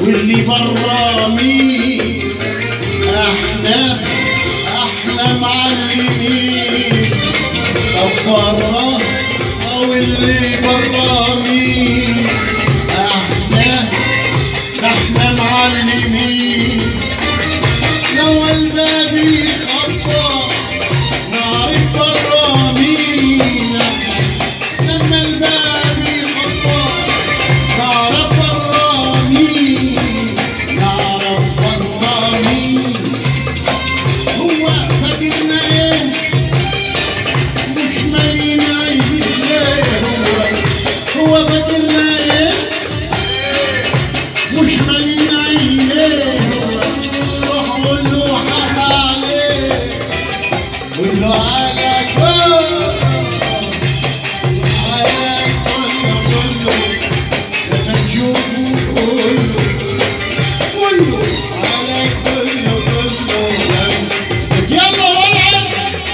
واللي برا مين؟ احنا معلمين. طب برا او اللي برا مين؟ احنا معلمين. لو الباب يخبط نعرف برا مين. لما الباب يخبط نعرف برا مين. نعرف برا مين. هو فاكرنا ايه؟ مش مالين عايزين ليه؟ هو فاكرنا ايه؟ مش مالين عينيه. روح قول له حق عليه. قول له على كله لما تشوفه قول له على كله يلا والعب.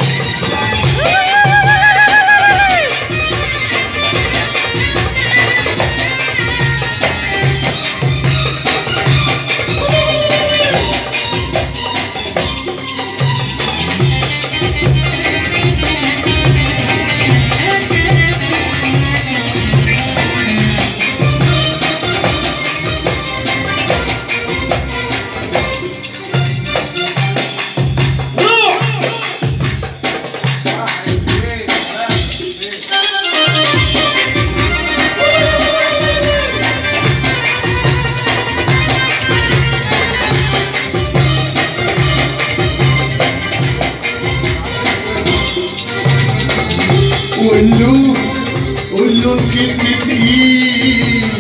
قول له كلمتين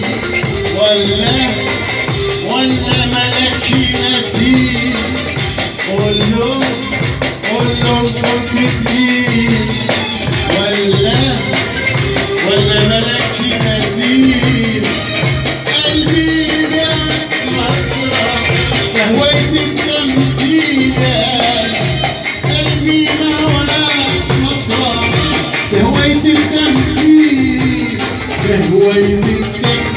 ولا ملكي ندين. قول له كلمتين ولا ملكي ندين. قلبي جاك مسرح هواية التمثيل. قلبي هواك مسرح هواية التمثيل. هواية التمثيل.